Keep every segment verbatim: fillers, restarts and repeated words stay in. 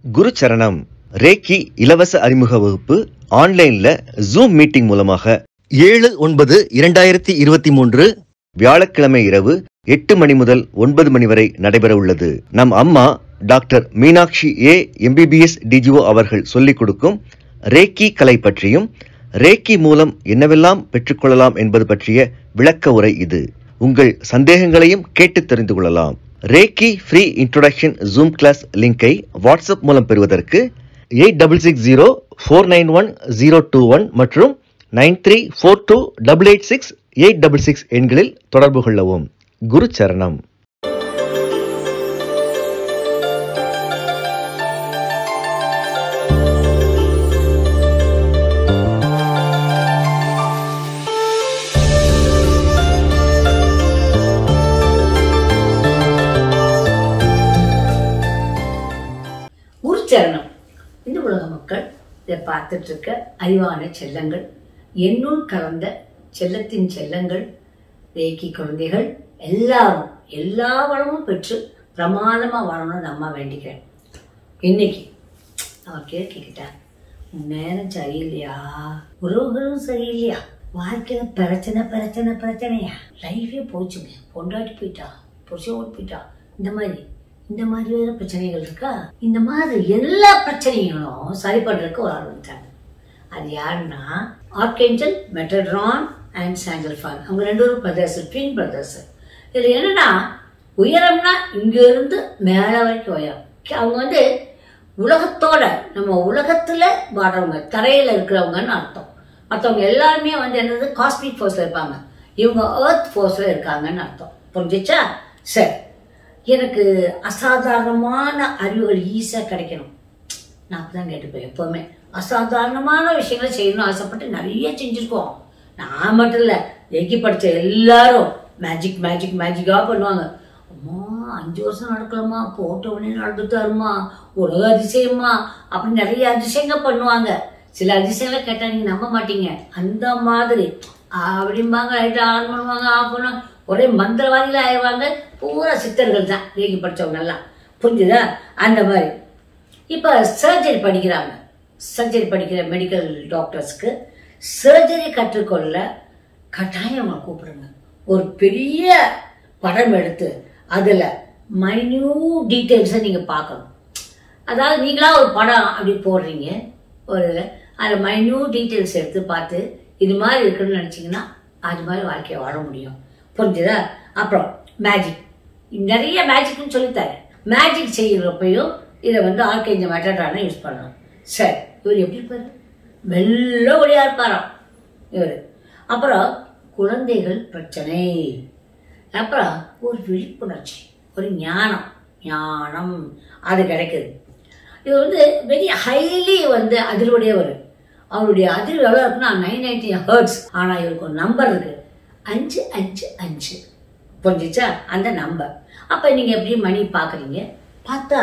குரு சரணம். ரேக்கி இலவச அறிமுக வகுப்பு ஆன்லைன்ல ஜூம் மீட்டிங் மூலமாக ஏழு ஒன்பது இரண்டாயிரத்தி இருபத்தி மூன்று வியாழக்கிழமை இரவு எட்டு மணி முதல் ஒன்பது மணி வரை நடைபெற உள்ளது. நம் அம்மா doctor Meenakshi A MBBS DGO அவர்கள் சொல்லிக் கொடுக்கும் ரேக்கி கலை பற்றியும் ரேக்கி மூலம் என்னவெல்லாம் பெற்றுக்கொள்ளலாம் என்பது பற்றிய விளக்க உரை இது. உங்கள் சந்தேகங்களையும் கேட்டு தெரிந்து கொள்ளலாம். Reiki free introduction zoom class லிங்கை வாட்ஸ்அப் மூலம் பெறுவதற்கு eight six six zero four nine one zero two one மற்றும் nine three four two double eight six eight double six எண்களில் தொடர்பு கொள்ளவும். குரு சரணம். சரணம். இந்த உலக மக்கள் இதை பார்த்துட்டு இருக்க அறிவான செல்லங்கள், என்னுள் கலந்த செல்லத்தின் செல்லங்கள், ரேக்கி குழந்தைகள் எல்லாரும் எல்லா வளமும் பெற்று பிரமாதமா வாழணும்னு அம்மா வேண்டிக்கிறேன். இன்னைக்கு அவர் கேட்கிட்டார், நேரம் சரியில்லையா, உறவுகளும் சரியில்லையா, வாழ்க்கையில பிரச்சனை பிரச்சனை பிரச்சனையா, லைஃபே போச்சுங்க, பொண்டாட்டி போயிட்டா, புருஷன் போயிட்டா, இந்த மாதிரி இந்த மாதிரி வேற பிரச்சனைகள் இருக்கா. இந்த மாதிரி எல்லா பிரச்சனைகளும் சரி பண்றதுக்கு ஒரு ஆள் வந்துட்டாங்க. அது யாருன்னா ஆர்கேஞ்சல், மெட்டட்ரான் அண்ட் சாண்டல்ஃபான். அவங்க ரெண்டு பேரும் பிரதர்ஸ், ட்வின் பிரதர்ஸ். இதுல என்னன்னா உயரம்னா இங்க இருந்து மேல வரைக்கும் உயரம். அவங்க வந்து உலகத்தோட நம்ம உலகத்துல வாடுறவங்க, தரையில இருக்கிறவங்கன்னு அர்த்தம். மற்றவங்க எல்லாருமே வந்து என்னது காஸ்மிக் ஃபோர்ஸ்ல இருப்பாங்க, இவங்க எர்த் ஃபோர்ஸ்ல இருக்காங்கன்னு அர்த்தம். புரிஞ்சிச்சா? சரி, எனக்கு அசாதாரணமான அறிவுகள் ஈஸியா கிடைக்கணும். நான் அப்பதான் கேட்டுப்பேன். எப்பவுமே அசாதாரணமான விஷயங்களை செய்யணும்னு ஆசைப்பட்டு நிறைய செஞ்சிருக்கோம். நான் மட்டும் இல்ல, ரேக்கி படிச்ச எல்லாரும் மேஜிக் மேஜிக் மேஜிக்கா பண்ணுவாங்க. அம்மா அஞ்சு வருஷம் நடக்கலாமா, போட்ட உடனே நடந்துட்டாருமா, உலக அதிசயமா, அப்படி நிறைய அதிசயங்கள் பண்ணுவாங்க. சில அதிசயங்களை கேட்டா நீங்க நம்ப மாட்டீங்க. அந்த மாதிரி அப்படிம்பாங்க, லைட்டா ஆன் பண்ணுவாங்க, ஆஃப் பண்ணுவாங்க, ஒரே மந்திரவாதிகளா ஆயிடுவாங்க. பூரா சித்தர்கள் தான் ரேக்கி படிச்சவங்க எல்லாம். புரிஞ்சுதா? அந்த மாதிரி இப்ப சர்ஜரி படிக்கிறாங்க. சர்ஜரி படிக்கிற மெடிக்கல் டாக்டர்ஸ்க்கு சர்ஜரி கற்றுக்கொள்ள கட்டாயம் அவங்க கூப்பிடுங்க. ஒரு பெரிய படம் எடுத்து அதுல மைன்யூட் டீட்டெயில்ஸை நீங்க பார்க்கணும். அதாவது நீங்களா ஒரு படம் அப்படி போடுறீங்க, ஒரு அதில் மைன்யூட் டீட்டெயில்ஸ் எடுத்து பார்த்து இது மாதிரி இருக்குன்னு நினைச்சீங்கன்னா அது மாதிரி வாழ்க்கையை வாழ முடியும். புரிஞ்சுதா? அப்புறம் மேஜிக், நிறைய மேஜிக்னு சொல்லித்தாரு. மேஜிக் செய்யறப்பையும் இதை வந்து ஆர்கேஞ்சல் மெட்டட்ரானை யூஸ் பண்ணலாம். சரி, இவர் எப்படி இருப்பாரு? மெல்ல ஒளியா இருப்பாராம் இவர். அப்புறம் குழந்தைகள் பிரச்சனை, அப்புறம் ஒரு விழிப்புணர்ச்சி, ஒரு ஞானம் ஞானம் அது கிடைக்குது. இவர் வந்து வெரி ஹைலி வந்து அதிர்வுடையவர். அவருடைய அதிர்வு எவ்வளோ இருக்குன்னா நைன் நைன்டி ஹர்ட்ஸ். ஆனா இவருக்கு ஒரு நம்பர் இருக்கு, அஞ்சு அஞ்சு அஞ்சு. புரிஞ்சிச்சா? அந்த நம்பர். அப்ப நீங்க எப்படி மணி பாக்குறீங்க, பார்த்தா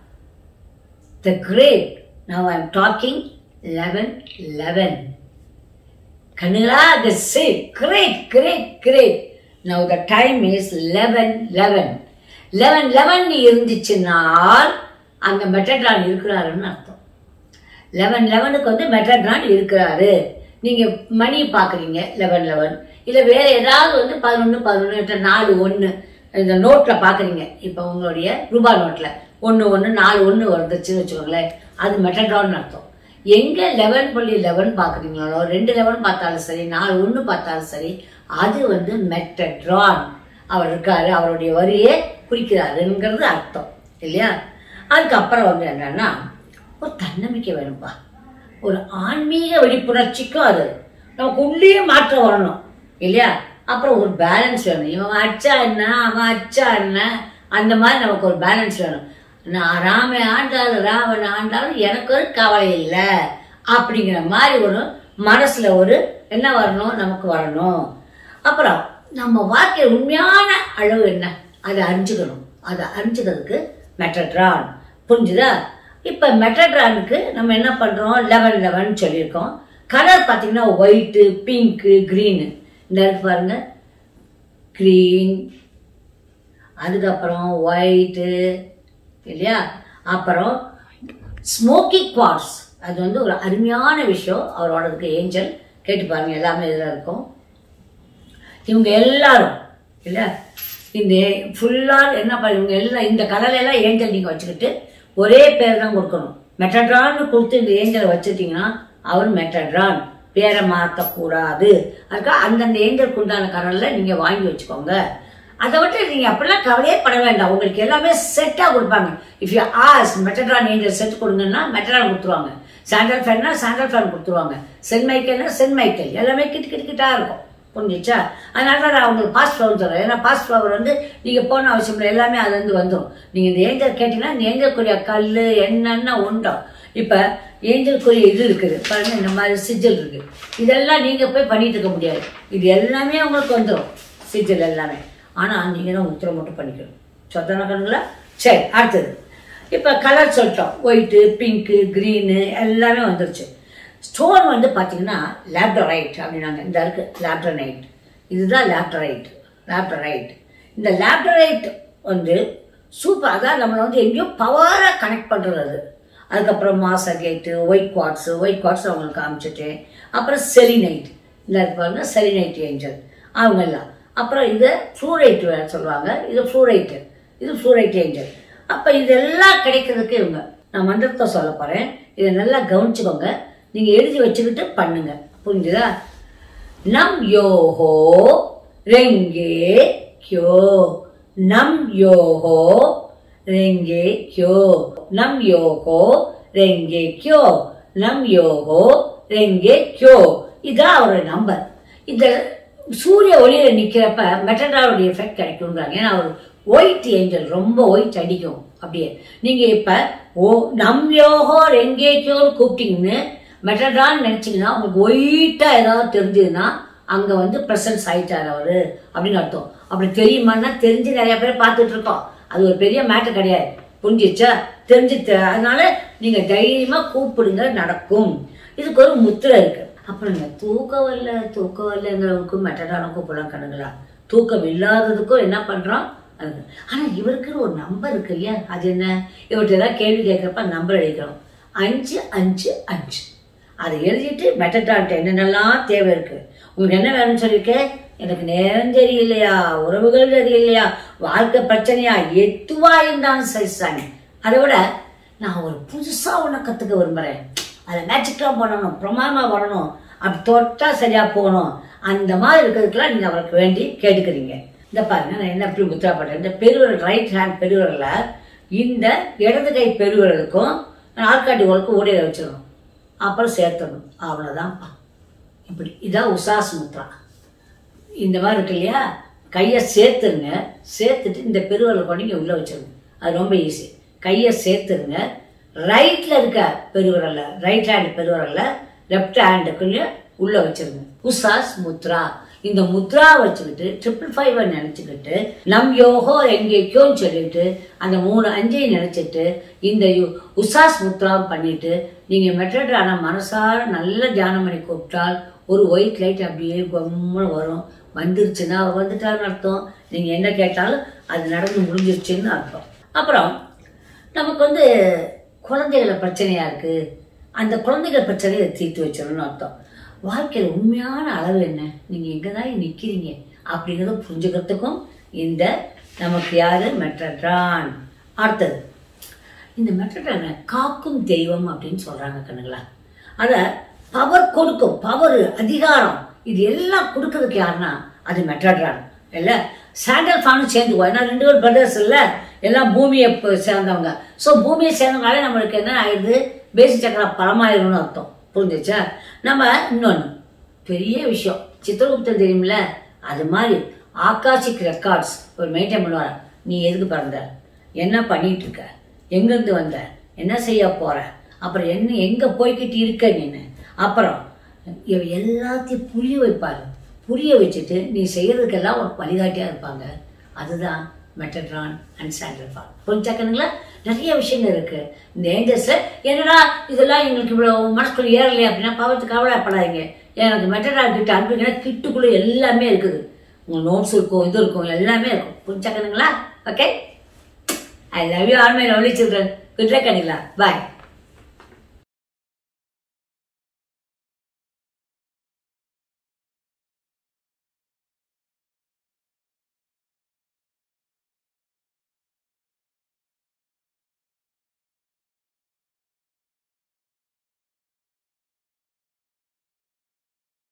the great, now I am talking eleven eleven. கண்ணுங்களா? the same great great great. now the time is eleven eleven. eleven eleven இருந்துச்சுனால் அங்க மெட்டட்ரான் இருக்கிறாருன்னு அர்த்தம். eleven eleven வந்து மெட்டட்ரான் இருக்கிறாரு. நீங்க மணி பாக்குறீங்க லெவன் லெவன், இல்ல வேற ஏதாவது வந்து பதினொன்னு பதினொன்னு நாலு ஒன்னு இந்த நோட்ல பாக்குறீங்க. இப்ப உங்களுடைய ரூபாய் நோட்ல ஒன்னு ஒன்னு நாலு ஒன்னு வந்துச்சுன்னு வச்சுக்கோங்களேன், அது மெட்டட்ரான் அர்த்தம். எங்க லெவன் புள்ளி லெவன் பாக்குறீங்களோ, ரெண்டு லெவன் பார்த்தாலும் சரி, நாலு ஒன்னு பார்த்தாலும் சரி, அது வந்து மெட்டட்ரான். அவர் இருக்காரு, அவருடைய வரியை குறிக்கிறாருங்கிறது அர்த்தம் இல்லையா? அதுக்கப்புறம் வந்து என்னன்னா ஒரு தன்னம்பிக்கை வேணும்பா, ஒரு ஆன்மீக விழிப்புணர்ச்சிக்கும் அது நமக்கு உள்ளே மாற்றம் வரணும் இல்லையா? அப்புறம் ஒரு பேலன்ஸ் வேணும். இவன் அச்சா என்ன, அவன் அச்சா என்ன, அந்த மாதிரி நமக்கு ஒரு பேலன்ஸ் வேணும். நான் ராம ஆண்டாலும் ராவன் ஆண்டாலும் எனக்கு ஒரு கவலை இல்லை அப்படிங்கிற மாதிரி ஒரு மனசுல ஒரு என்ன வரணும், நமக்கு வரணும். அப்புறம் நம்ம வாழ்க்கை உண்மையான அளவு என்ன அதை அறிஞ்சுக்கணும். அதை அறிஞ்சுக்கிறதுக்கு மெட்டட்ரான். புரிஞ்சுதா? இப்ப மெட்டட்ரானுக்கு நம்ம என்ன பண்றோம், லெவன் லெவன் சொல்லியிருக்கோம். கலர் பாத்தீங்கன்னா ஒயிட்டு, பிங்க், கிரீனு. இந்த இருக்கு பாருங்க, கிரீன், அதுக்கப்புறம் ஒயிட்டு இல்லையா, அப்புறம் ஸ்மோக்கி குவார்ட்ஸ் அது வந்து ஒரு அருமையான விஷயம். அவரோட இருக்கு ஏஞ்சல், கேட்டு பாருங்க, எல்லாமே இதில் இருக்கும். இவங்க எல்லாரும் இல்லை இந்த ஃபுல்லாக என்ன பண்ண இவங்க எல்லாம் இந்த கலர்லாம் ஏஞ்சல் நீங்கள் வச்சுக்கிட்டு ஒரே பேர் தான் கொடுக்கணும். மெட்டட்ரான்னு கொடுத்து இந்த ஏஞ்சலை வச்சுட்டீங்கன்னா அவர் மெட்டட்ரான், பேரை மாற்றக்கூடாது. அதுக்காக அந்தந்த ஏஞ்சலுக்கு உண்டான கலரில் நீங்கள் வாங்கி வச்சுக்கோங்க. அதை விட்டு நீங்கள் அப்படிலாம் கவலையே பட வேண்டாம். உங்களுக்கு எல்லாமே செட்டாக கொடுப்பாங்க. If you ask Metatron angel set கொடுங்கன்னா மெட்டட்ரான் கொடுத்துருவாங்க. சாண்டல் ஃபேன்னா சாண்டல் ஃபேன் கொடுத்துருவாங்க. சென் மைக்கேல்னா சென் மைக்கேல், எல்லாமே கிட்டு கிட்டு கிட்டா இருக்கும். புரிஞ்சிச்சா? அதனால தான் நான் உங்களுக்கு பாஸ்ட் ஃப்ளவர் தரேன். ஏன்னா பாஸ்ட் ஃப்ளவர் வந்து நீங்கள் போன அவசியம் இல்லை, எல்லாமே அதுலேருந்து வந்துடும். நீங்கள் இந்த ஏஞ்சல் கேட்டிங்கன்னா இந்த ஏஞ்சலுக்குரிய கல் என்னென்ன உண்டோ. இப்போ ஏஞ்சலுக்குரிய இது இருக்குது பாருங்க, இந்த மாதிரி சிஜில் இருக்குது. இதெல்லாம் நீங்கள் போய் பண்ணிட்டு இருக்க முடியாது. இது எல்லாமே உங்களுக்கு வந்துடும் சிஜில் எல்லாமே. ஆனால் நீங்கள் தான் உத்திரம் மட்டும் பண்ணிக்கணும். சொத்தன கண்ணுங்களா? சரி, அடுத்தது இப்போ கலர் சொல்லிட்டோம். ஒயிட்டு, பிங்க்கு, க்ரீனு எல்லாமே வந்துருச்சு. ஸ்டோன் வந்து பார்த்தீங்கன்னா லேப்டரைட் அப்படின்னாங்க. இந்த இருக்கு லேப்டரைட், இதுதான் லேப்டரைட். லேப்டரைட் இந்த லேப்டரைட் வந்து சூப்பர். அதான் நம்மளை வந்து எங்கேயோ பவராக கனெக்ட் பண்ணுறது. அதுக்கப்புறம் மாசகேட்டு, ஒயிட் குவார்ட்ஸு, ஒயிட் குவார்ட்ஸ் அவங்களுக்கு காமிச்சிட்டேன். அப்புறம் செலினைட், இந்த பாருங்க செலினைட் ஏஞ்சல் அவங்க எல்லாம். அப்புறம் இதை ஃப்ளூரைட் சொல்லுவாங்க, இது ஃப்ளூரைட்டு, இது ஃப்ளூரைட் ஏஞ்சல். அப்போ இதெல்லாம் கிடைக்கிறதுக்கு இவங்க நான் மந்திரத்தை சொல்ல போகிறேன். இதை நல்லா கவனிச்சுக்கோங்க, நீங்கள் எழுதி வச்சுக்கிட்டு பண்ணுங்க. புரிஞ்சுதா? நம் யோஹோ ரெங்கே கியோ, நம் யோஹோ ரெங்கே கியோ, நம் யோஹோ ரெங்கே கியோ, நம் யோஹோ ரெங்கே கியோ. இதான் அவரோட நம்பர். இந்த சூரிய ஒளியில நிக்கிறப்ப மெட்டட்ரானுடைய எஃபெக்ட் கிடைக்கும்ன்றாங்க. ஏன்னா அவர் ஒயிட் ஏஞ்சல், ரொம்ப ஒயிட் அடிக்கும் அப்படியே. நீங்க இப்ப ஓ நம் யோகோ ரெங்கேக்கியோன்னு கூப்பிட்டீங்கன்னு மெட்டட்ரான் நினைச்சீங்கன்னா உங்களுக்கு ஒயிட்டா ஏதாவது தெரிஞ்சதுன்னா அங்க வந்து பிரசன்ஸ் ஆயிட்டாரு அவரு அப்படின்னு அர்த்தம். அப்படி தெரியுமான்னா தெரிஞ்சு நிறைய பேர் பார்த்துட்டு இருக்கோம். அது ஒரு பெரிய மேட்டர் கிடையாது. புரிஞ்சிச்சா? தெரிஞ்சு அதனால நீங்க தைரியமா கூப்பிடுங்க, நடக்கும். இதுக்கு ஒரு முத்திரை இருக்கு. அப்புறம் இந்த தூக்கம் வரல தூக்கம் வரலங்கிறவங்களுக்கும் மெட்டடான கூப்பிடலாம் கண்ணுங்களா. தூக்கம் இல்லாததுக்கும் என்ன பண்றோம் அது. ஆனா இவருக்குன்னு ஒரு நம்பர் இருக்கு இல்லையா, அது என்ன? இவர்கிட்ட ஏதாவது கேள்வி கேட்கறப்ப நம்பர் எழுதிக்கிறோம். அஞ்சு அஞ்சு அஞ்சு அதை எழுதிட்டு மெட்டடான்ட்டு என்னென்னலாம் தேவை இருக்கு, உங்களுக்கு என்ன வேணும்னு சொல்லியிருக்கேன். எனக்கு நேரம் தெரியலையா, உறவுகள் தெரியலையா, வாழ்க்கை பிரச்சனையா, எதுவா இருந்தாலும் சரி சாமி. அதை விட நான் ஒரு புதுசா ஒண்ணு கத்துக்க விரும்புறேன், அதை மேஜிக்கா பண்ணணும், பிரமாதமா பண்ணணும், அப்படி தொட்டா சரியா போகணும், அந்த மாதிரி இருக்கிறதுக்குலாம் நீங்க அவருக்கு வேண்டி கேட்டுக்கிறீங்க. இந்த பாருங்க நான் என்ன எப்படி முத்திரா பண்றேன். இந்த பெருவிரல் ரைட் ஹேண்ட் பெருவிரல்ல இந்த இடது கை பெருவிரலுக்கும் ஆள்காட்டி உரலுக்கும் ஊடையில வச்சிடணும், அப்புறம் சேர்த்தணும். அவ்வளவுதான்ப்பா. இப்படி இதான் உசாஸ் முத்ரா. இந்த மாதிரி இருக்கு இல்லையா, கையை சேர்த்துருங்க. சேர்த்துட்டு இந்த பெருவிரல் கொண்டு இங்க உள்ள வச்சிருங்க. அது ரொம்ப ஈஸி. கையை சேர்த்துருங்க. ரைட்ல இருக்க பெருவிரல்ல, ரைட் ஹேண்ட் பெருவிரல்ல லெப்ட் ஹேண்டுக்குள்ள உள்ள வச்சிருங்க. உசாஸ் முத்ரா. இந்த முத்ரா வச்சுக்கிட்டு ட்ரிபிள் ஃபைவ் நினைச்சுக்கிட்டு நம் யோகோ எங்கேக்கோன்னு சொல்லிட்டு அந்த மூணு அஞ்சையும் நினைச்சிட்டு இந்த உசாஸ் முத்ரா பண்ணிட்டு நீங்க மெட்டடான மனசார நல்ல தியானம் பண்ணி கூப்பிட்டால் ஒரு ஒயிட் லைட் அப்படியே கம்முன்னு வரும். வந்துருச்சுன்னா அவர் வந்துட்டாருன்னு அர்த்தம். நீங்க என்ன கேட்டாலும் அது நடந்து முடிஞ்சிருச்சுன்னு அர்த்தம். அப்புறம் நமக்கு வந்து குழந்தைகள பிரச்சனையா இருக்கு, அந்த குழந்தைகள் பிரச்சனையை தீர்த்து வச்சிடணும்னு அர்த்தம். வாழ்க்கையில் உண்மையான அளவு என்ன, நீங்க எங்கதான் நிக்கிறீங்க அப்படிங்கறத புரிஞ்சுக்கிறதுக்கும் இந்த நமக்கு யாரு மெட்டட்ரான். அடுத்தது இந்த மெட்டட்ரான காக்கும் தெய்வம் அப்படின்னு சொல்றாங்க கண்ணுங்களா. அத பவர் கொடுக்கும், பவர் அதிகாரம் இது எல்லாம் கொடுக்கறதுக்கு யாருன்னா அது மெட்டட்ரான் இல்ல. சாண்டல் ஃபானும் சேர்ந்துக்குவோம், ஏன்னா ரெண்டு பேர் பிரதர்ஸ் இல்ல, எல்லாம் பூமியை சேர்ந்தவங்க. ஸோ பூமியை சேர்ந்தவங்களே நம்மளுக்கு என்ன ஆயிடுது, பேசி சக்கரா பரமாயிரும்னு அர்த்தம். புரிஞ்சிச்சா? நம்ம இன்னொன்னு பெரிய விஷயம் சித்திரகுப்தன் தெரியுமில்ல, அது மாதிரி ஆகாஷிக் ரெக்கார்ட்ஸ் ஒரு மெயின்டைன் பண்ணுவார். நீ எதுக்கு பிறந்த, என்ன பண்ணிட்டு இருக்க, எங்கிருந்து வந்த, என்ன செய்ய போற, அப்புறம் என்ன எங்க போய்கிட்டு இருக்க நீன்னு, அப்புறம் எல்லாத்தையும் புரிய வைப்பாரு. புரிய வச்சுட்டு நீ செய்யறதுக்கெல்லாம் ஒரு வழிகாட்டியா இருப்பாங்க. அதுதான் மெட்டட்ரான் அண்ட் சாண்டல்ஃபான். புரிஞ்சாக்கணுங்களா? நிறைய விஷயங்கள் இருக்கு இந்த ஏஞ்சல்ஸ்ல. என்னடா இதெல்லாம் எங்களுக்கு இவ்வளவு மனசுக்குள்ள ஏறலையே அப்படின்னா பாவத்துக்கு கவலைப்படாதீங்க. எனக்கு மெட்டட்ரான் கிட்ட அனுப்பிங்கன்னா கிட்டுக்குள்ள எல்லாமே இருக்குது. உங்க நோட்ஸ் இருக்கும், இது இருக்கும், எல்லாமே இருக்கும். புரிஞ்சாக்கணுங்களா? Okay, I love you all my lovely children. Good luck கண்ணிங்களா. பாய்.